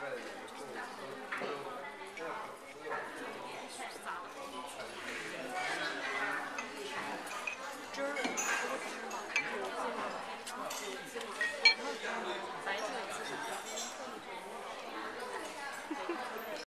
汁儿，这个汁吗？有芥末的，有芥末，然后白色的芝麻。